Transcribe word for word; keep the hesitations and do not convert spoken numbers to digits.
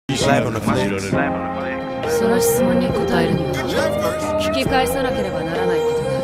ライブのフレその質問に答えるには引き返さなければならないことが